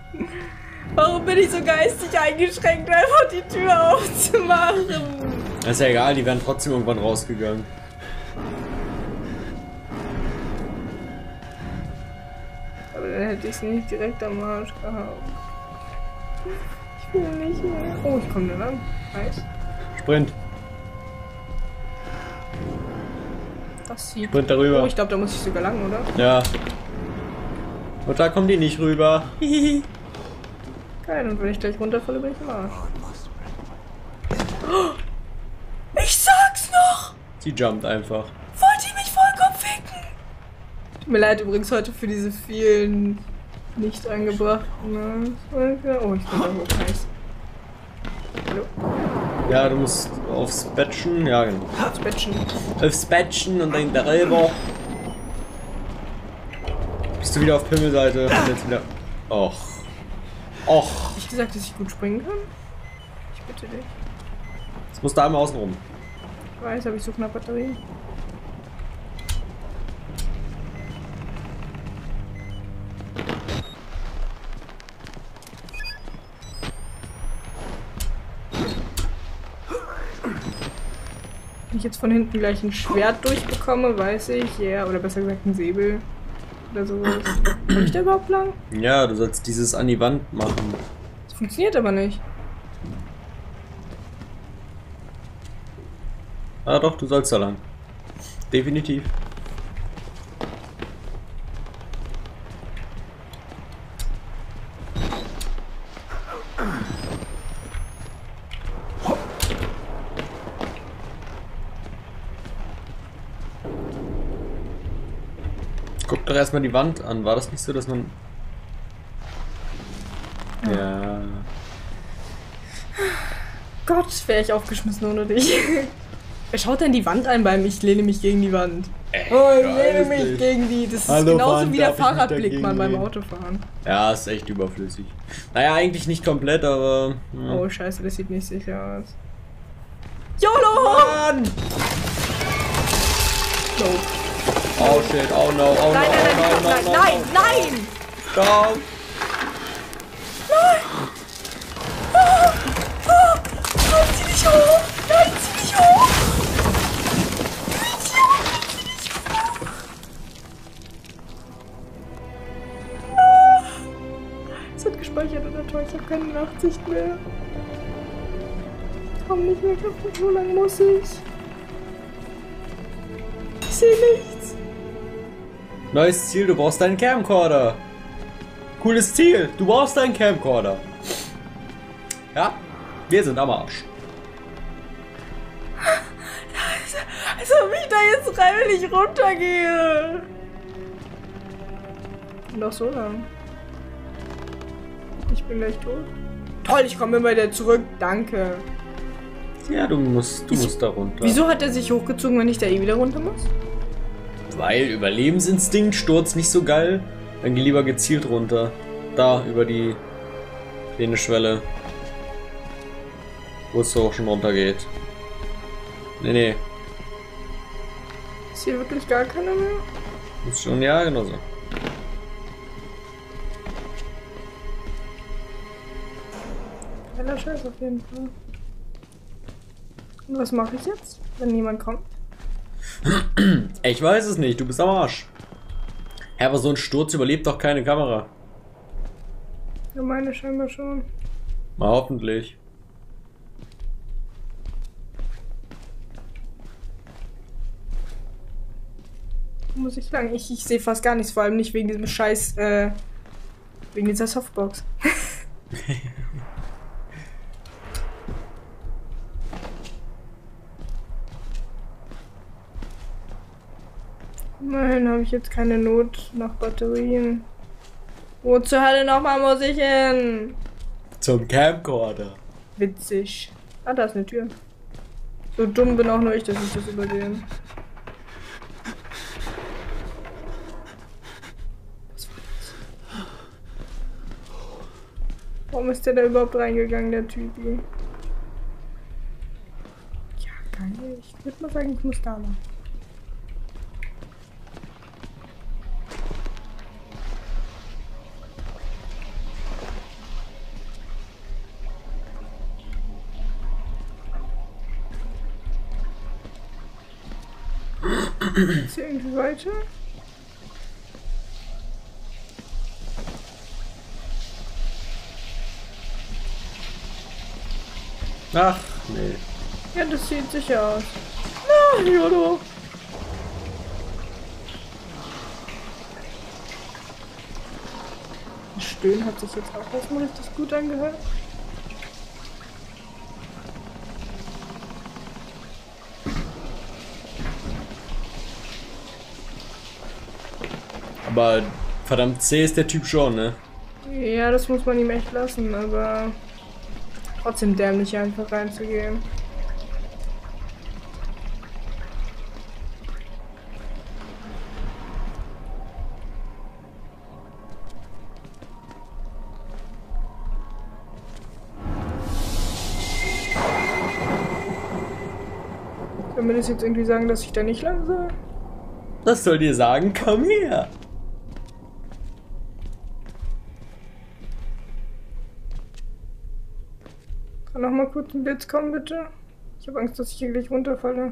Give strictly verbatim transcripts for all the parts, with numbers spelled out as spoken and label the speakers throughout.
Speaker 1: Warum bin ich so geistig eingeschränkt, einfach die Tür aufzumachen?
Speaker 2: Das ist ja egal, die werden trotzdem irgendwann rausgegangen.
Speaker 1: Aber dann hätte ich es nicht direkt am Arsch gehabt. Ich will nicht mehr. Oh, ich komme da lang. Nice.
Speaker 2: Sprint.
Speaker 1: Das sieht.
Speaker 2: Sprint darüber.
Speaker 1: Oh, ich glaube, da muss ich sogar lang, oder?
Speaker 2: Ja. Und da kommen die nicht rüber.
Speaker 1: Geil, und wenn ich gleich runterfalle, bin ich im Arsch. Oh, ich sag's noch!
Speaker 2: Sie jumpt einfach.
Speaker 1: Wollt ihr mich vollkommen ficken? Tut mir leid übrigens heute für diese vielen nicht eingebrachten. Ne? Oh, ich bin da hoch. Nice. Hallo?
Speaker 2: Ja, du musst aufs Bettchen. Ja, genau.
Speaker 1: Aufs Bettchen.
Speaker 2: Aufs Bettchen und dann darüber. Bist du wieder auf Pimmelseite? Und jetzt wieder. Och. Och.
Speaker 1: Hab ich gesagt, dass ich gut springen kann? Ich bitte dich.
Speaker 2: Jetzt musst du einmal außen rum.
Speaker 1: Ich weiß, aber ich suche nach Batterien. Wenn ich jetzt von hinten gleich ein Schwert durchbekomme, weiß ich, ja, yeah, oder besser gesagt ein Säbel oder sowas. Kann ich da überhaupt lang?
Speaker 2: Ja, du sollst dieses an die Wand machen.
Speaker 1: Das funktioniert aber nicht.
Speaker 2: Ah doch, du sollst da lang. Definitiv. Guck doch erstmal die Wand an. War das nicht so, dass man... Ja. ja.
Speaker 1: Gott, wäre ich aufgeschmissen ohne dich. Wer schaut denn die Wand ein beim Ich lehne mich gegen die Wand?
Speaker 2: Ey,
Speaker 1: oh, ich lehne mich nicht. gegen die. Das ist
Speaker 2: Hallo,
Speaker 1: genauso
Speaker 2: Wand,
Speaker 1: wie der
Speaker 2: darf ich mich
Speaker 1: Fahrradblick mal beim
Speaker 2: lehnen?
Speaker 1: Autofahren.
Speaker 2: Ja, ist echt überflüssig. Naja, eigentlich nicht komplett, aber... Ja.
Speaker 1: Oh, scheiße, das sieht nicht sicher aus. YOLO!
Speaker 2: Mann!
Speaker 1: No.
Speaker 2: Oh shit, oh no, oh
Speaker 1: Nein,
Speaker 2: no,
Speaker 1: nein, nein,
Speaker 2: oh no,
Speaker 1: nein,
Speaker 2: no,
Speaker 1: nein,
Speaker 2: no,
Speaker 1: nein, nein!
Speaker 2: Down!
Speaker 1: Nein! Oh, oh, nein, zieh dich hoch! Nein, zieh dich hoch! Es hat gespeichert oder toll, ich habe keine Nachtsicht mehr. Komm nicht mehr kaputt, so lang muss ich. Ich sehe nichts.
Speaker 2: Neues Ziel, du brauchst deinen Camcorder. Cooles Ziel, du brauchst deinen Camcorder. Ja, wir sind am Arsch.
Speaker 1: Also, wie ich da jetzt freiwillig runtergehe. Noch so lang. Ich bin gleich tot. Toll, ich komme immer wieder zurück. Danke.
Speaker 2: Ja, du musst, du
Speaker 1: Ich,
Speaker 2: musst da runter.
Speaker 1: Wieso hat er sich hochgezogen, wenn ich da eh wieder runter muss?
Speaker 2: Weil Überlebensinstinkt, Sturz nicht so geil. Dann geh lieber gezielt runter. Da, über die Schwelle. Wo es so auch schon runter geht. Nee, nee.
Speaker 1: Ist hier wirklich gar keiner mehr?
Speaker 2: Ist schon, ja, genau so.
Speaker 1: Geiler Scheiß auf jeden Fall. Und was mache ich jetzt, wenn niemand kommt?
Speaker 2: Ich weiß es nicht, du bist am Arsch. Ja, aber so ein Sturz überlebt doch keine Kamera.
Speaker 1: Ja, meine scheinbar schon.
Speaker 2: Mal hoffentlich.
Speaker 1: Wo muss ich lang? Ich, ich sehe fast gar nichts, vor allem nicht wegen diesem Scheiß, äh, wegen dieser Softbox. Immerhin habe ich jetzt keine Not nach Batterien. Wo zur Hölle nochmal muss ich hin?
Speaker 2: Zum Camcorder.
Speaker 1: Witzig. Ah, da ist eine Tür. So dumm bin auch nur ich, dass ich das übersehe. Was war das? Warum ist der da überhaupt reingegangen, der Typi? Ja, geil. Ich würde mal sagen, ich muss da lang. Ist hier irgendwie weiter?
Speaker 2: Ach, nee.
Speaker 1: Ja, das sieht sicher aus. Na, Jodo. Das Stöhnen hat sich jetzt auch erstmal richtig gut angehört.
Speaker 2: Aber verdammt zäh ist der Typ schon, ne?
Speaker 1: Ja, das muss man ihm echt lassen, aber trotzdem dämlich einfach reinzugehen. Soll mir das jetzt irgendwie sagen, dass ich da nicht lang soll?
Speaker 2: Was soll dir sagen? Komm her!
Speaker 1: Kann noch mal kurz ein Blitz kommen, bitte? Ich habe Angst, dass ich hier gleich runterfalle.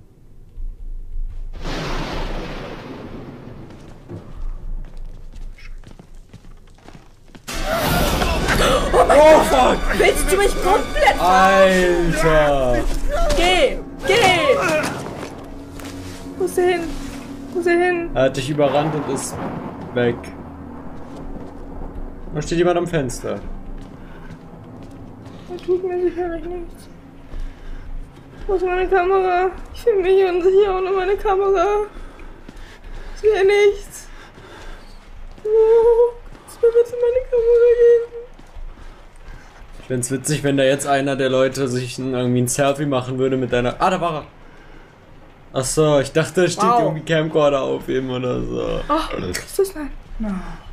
Speaker 2: Oh fuck!
Speaker 1: Willst du mich komplett?
Speaker 2: Alter!
Speaker 1: Geh! Geh! Wo ist er hin? Wo ist er hin?
Speaker 2: Er hat dich überrannt und ist weg. Da steht jemand am Fenster.
Speaker 1: Er tut mir sicherlich nichts. Wo ist meine Kamera? Ich fühle mich unsicher ohne meine Kamera. Ich sehe nichts. Oh, kannst du mir bitte meine Kamera geben?
Speaker 2: Ich find's witzig, wenn da jetzt einer der Leute sich ein, irgendwie ein Selfie machen würde mit deiner... Ah, da war er! Achso, ich dachte, da steht
Speaker 1: Wow.
Speaker 2: irgendwie Camcorder auf ihm oder so.
Speaker 1: Ach, ist das nein? No.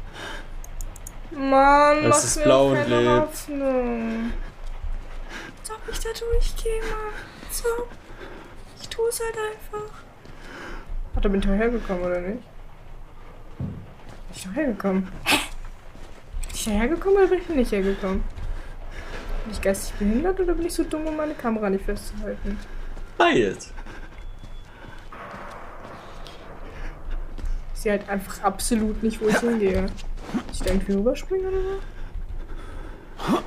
Speaker 1: Mann,
Speaker 2: Das
Speaker 1: mach
Speaker 2: ist
Speaker 1: mir
Speaker 2: blau
Speaker 1: auch
Speaker 2: und
Speaker 1: keine
Speaker 2: lebt.
Speaker 1: Hoffnung. Als ob ich da durchgehe, Mann. So. Ich tue es halt einfach. Hat er bin ich doch hergekommen, oder nicht? Bin ich doch hergekommen? Hä? Bin ich da hergekommen oder bin ich nicht hergekommen? Bin ich geistig behindert oder bin ich so dumm, um meine Kamera nicht festzuhalten?
Speaker 2: Beides.
Speaker 1: Ich sehe halt einfach absolut nicht, wo ich hingehe. Muss ich da irgendwie rüberspringen oder so? Ja.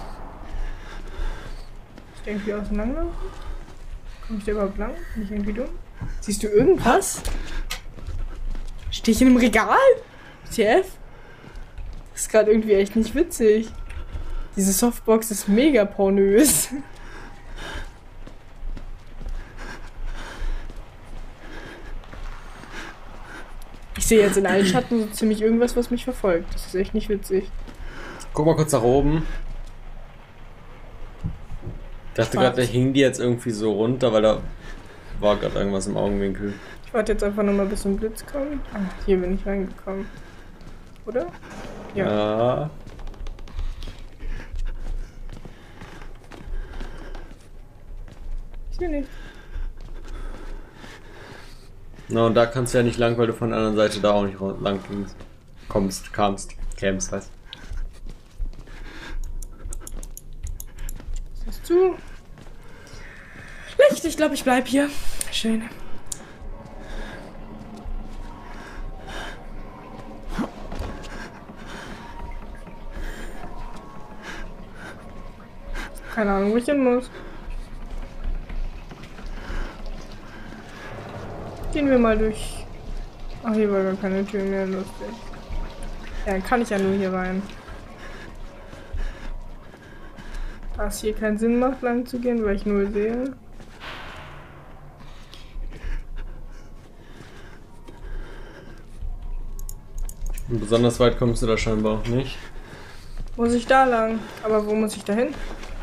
Speaker 1: Muss ich da irgendwie auseinanderlaufen? Komm ich da überhaupt lang? Bin ich irgendwie dumm? Siehst du irgendwas? Stehe ich in einem Regal? T F? Das ist gerade irgendwie echt nicht witzig. Diese Softbox ist mega pornös. Ich sehe jetzt in allen Schatten so ziemlich irgendwas, was mich verfolgt. Das ist echt nicht witzig.
Speaker 2: Guck mal kurz nach oben. Ich dachte gerade, der hing die jetzt irgendwie so runter, weil da war gerade irgendwas im Augenwinkel.
Speaker 1: Ich warte jetzt einfach nochmal, bis ein Blitz kommt. Ah, hier bin ich reingekommen. Oder? Ja.
Speaker 2: Ja.
Speaker 1: Ich sehe nicht.
Speaker 2: Na, und da kannst du ja nicht lang, weil du von der anderen Seite da auch nicht lang gingst. Kommst, kamst, kämst, heißt.
Speaker 1: Siehst du? Licht, ich glaube, ich bleib hier. Schön. Keine Ahnung, wo ich hin muss. Gehen wir mal durch. Ach, hier war gar keine Tür mehr, lustig. Ja, dann kann ich ja nur hier rein. Da es hier keinen Sinn macht, lang zu gehen, weil ich nur sehe.
Speaker 2: Und besonders weit kommst du da scheinbar auch nicht.
Speaker 1: Muss ich da lang? Aber wo muss ich da hin?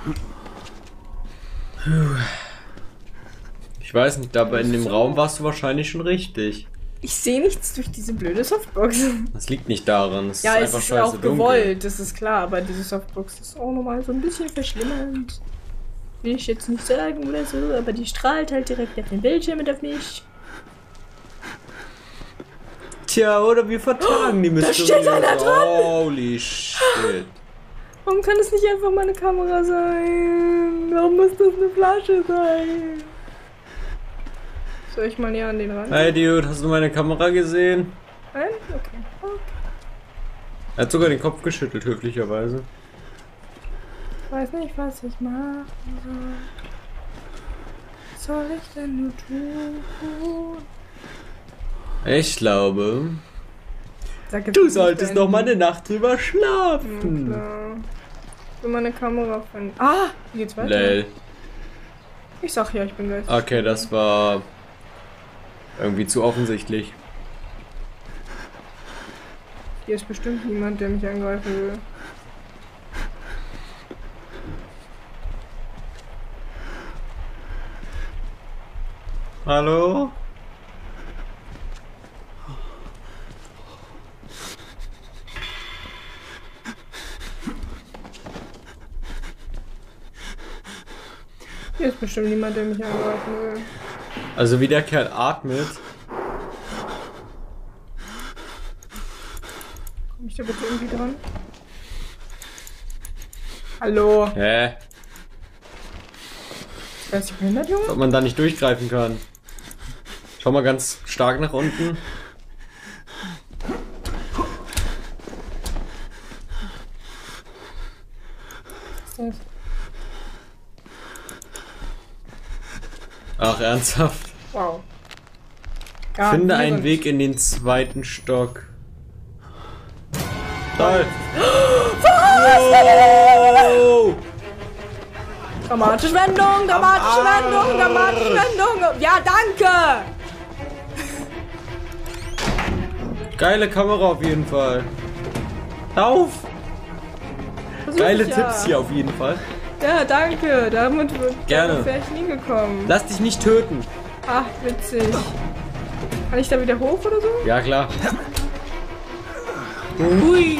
Speaker 2: Ich weiß nicht, aber in dem Raum warst du wahrscheinlich schon richtig.
Speaker 1: Ich sehe nichts durch diese blöde Softbox.
Speaker 2: Das liegt nicht daran, es
Speaker 1: Ja,
Speaker 2: ist
Speaker 1: es
Speaker 2: einfach
Speaker 1: ist
Speaker 2: scheiße
Speaker 1: auch
Speaker 2: dunkel.
Speaker 1: gewollt, das ist klar, aber diese Softbox ist auch nochmal so ein bisschen verschlimmernd. Will ich jetzt nicht sagen oder so, aber die strahlt halt direkt auf den Bildschirm mit auf mich.
Speaker 2: Tja, oder wir vertagen die
Speaker 1: da
Speaker 2: Mysteriöse.
Speaker 1: steht einer dran!
Speaker 2: Holy shit.
Speaker 1: Warum kann es nicht einfach meine Kamera sein? Warum muss das eine Flasche sein? Soll ich mal näher an den ran?
Speaker 2: Hey Dude, hast du meine Kamera gesehen?
Speaker 1: Nein? Okay. okay.
Speaker 2: Er hat sogar den Kopf geschüttelt, höflicherweise.
Speaker 1: Ich weiß nicht, was ich machen soll. Was soll ich denn nur tun?
Speaker 2: Ich glaube,
Speaker 1: Sag jetzt
Speaker 2: du
Speaker 1: nicht
Speaker 2: solltest noch mal eine Nacht drüber schlafen.
Speaker 1: Ja, klar. Ich will meine Kamera finden. Ah! Wie geht's weiter?
Speaker 2: Lel.
Speaker 1: Ich sag ja, ich bin geistig.
Speaker 2: Okay, das war irgendwie zu offensichtlich.
Speaker 1: Hier ist bestimmt niemand, der mich angreifen will.
Speaker 2: Hallo?
Speaker 1: Hier ist bestimmt niemand, der mich angreifen will.
Speaker 2: Also wie der Kerl atmet.
Speaker 1: Komm ich da bitte irgendwie dran? Hallo?
Speaker 2: Hä?
Speaker 1: Weiß ich behindert, Junge?
Speaker 2: Ob man da nicht durchgreifen kann. Schau mal ganz stark nach unten.
Speaker 1: Was ist das?
Speaker 2: Ach, ernsthaft.
Speaker 1: Wow.
Speaker 2: Finde einen
Speaker 1: Gravierend.
Speaker 2: Weg in den zweiten Stock. Toll. Wow.
Speaker 1: Dramatische Wendung, dramatische
Speaker 2: Am Arsch.
Speaker 1: Wendung, dramatische Wendung. Ja, danke.
Speaker 2: Geile Kamera auf jeden Fall. Lauf!
Speaker 1: Versuch
Speaker 2: Geile
Speaker 1: ich ja.
Speaker 2: Tipps hier auf jeden Fall.
Speaker 1: Ja, danke. Damit
Speaker 2: Gerne.
Speaker 1: wäre ich nie gekommen.
Speaker 2: Lass dich nicht töten.
Speaker 1: Ach, witzig. Kann ich da wieder hoch oder so?
Speaker 2: Ja, klar.
Speaker 1: Hui.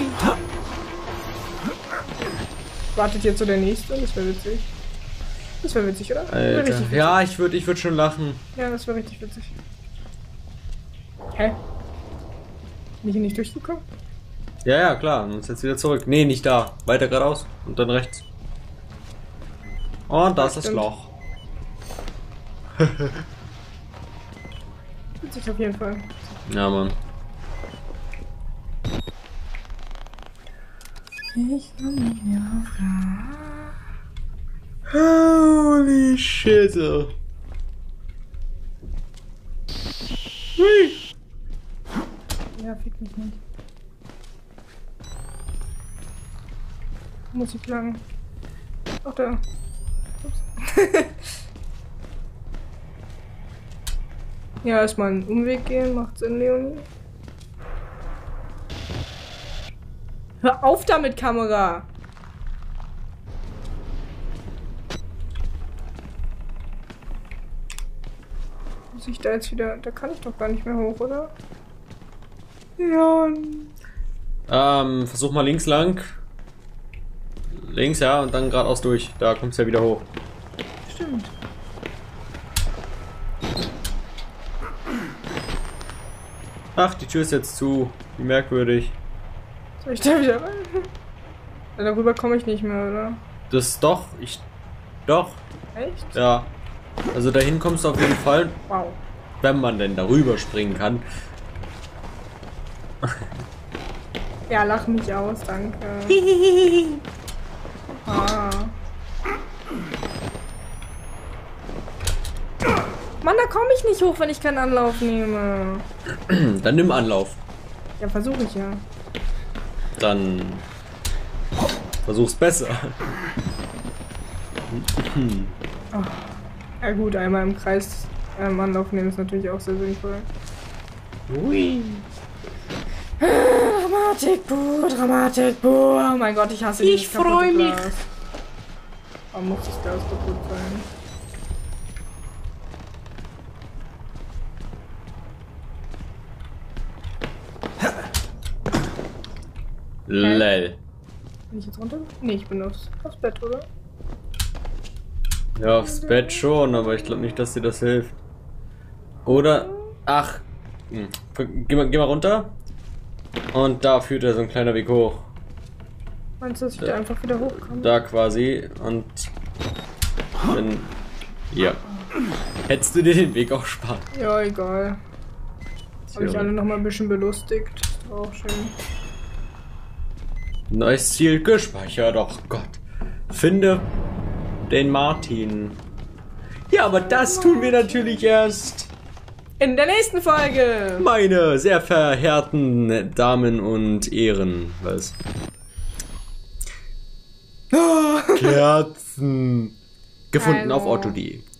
Speaker 1: Wartet jetzt so der nächste? Das wäre witzig. Das wäre witzig, oder? Das wär
Speaker 2: Alter.
Speaker 1: richtig witzig.
Speaker 2: Ja, ich würde ich würd schon lachen.
Speaker 1: Ja, das wäre richtig witzig. Hä? Bin ich hier nicht durchgekommen?
Speaker 2: Ja, ja, klar. Und jetzt wieder zurück. Nee, nicht da. Weiter geradeaus. Und dann rechts. Und das ist
Speaker 1: Stimmt.
Speaker 2: Loch.
Speaker 1: Witzig auf jeden Fall.
Speaker 2: Ja, Mann.
Speaker 1: Ich komm nicht mehr auf Klar.
Speaker 2: Holy shit. Hui.
Speaker 1: Ja, fick mich nicht. Muss ich lang. Ach, da. Ups. Ja, erstmal einen Umweg gehen, macht Sinn, Leonie. Hör auf damit, Kamera! Muss ich da jetzt wieder... Da kann ich doch gar nicht mehr hoch, oder? Ja.
Speaker 2: Ähm, versuch mal links lang. Links, ja, und dann geradeaus durch. Da kommst du ja wieder hoch.
Speaker 1: Stimmt.
Speaker 2: Ach, die Tür ist jetzt zu. Wie merkwürdig.
Speaker 1: Soll ich da wieder rein? Ja, darüber komme ich nicht mehr, oder?
Speaker 2: Das doch, ich. Doch,
Speaker 1: Echt?
Speaker 2: ja. Also dahin kommst du auf jeden Fall,
Speaker 1: Wow.
Speaker 2: wenn man denn darüber springen kann.
Speaker 1: Ja, lach mich aus, danke. Ah. Mann, da komme ich nicht hoch, wenn ich keinen Anlauf nehme.
Speaker 2: Dann nimm Anlauf.
Speaker 1: Ja, versuche ich ja.
Speaker 2: Dann versuch's besser.
Speaker 1: Ja gut, einmal im Kreis ähm, Anlauf nehmen ist natürlich auch sehr sinnvoll.
Speaker 2: Ui.
Speaker 1: Dramatik pur, Dramatik pur. Oh mein Gott, ich hasse
Speaker 2: Ich
Speaker 1: dieses kaputte
Speaker 2: freu mich.
Speaker 1: Glas. Warum muss das Glas kaputt sein?
Speaker 2: Lel.
Speaker 1: Bin ich jetzt runter? Nee, ich bin aufs, aufs Bett, oder?
Speaker 2: Ja, aufs Bett schon, aber ich glaube nicht, dass dir das hilft. Oder. Ach. Hm. Geh mal, geh mal runter. Und da führt er so ein kleiner Weg hoch.
Speaker 1: Meinst du, dass ich da einfach wieder hochkomme?
Speaker 2: Da quasi. Und dann. Ja. Hättest du dir den Weg auch sparen.
Speaker 1: Ja, egal. Habe ich alle noch mal ein bisschen belustigt. Das war auch schön.
Speaker 2: Neues Ziel gespeichert. Oh Gott. Finde den Martin. Ja, aber das tun wir natürlich erst
Speaker 1: in der nächsten Folge.
Speaker 2: Meine sehr verehrten Damen und Ehren. Was? Kerzen. Gefunden
Speaker 1: Hallo.
Speaker 2: auf otto punkt de.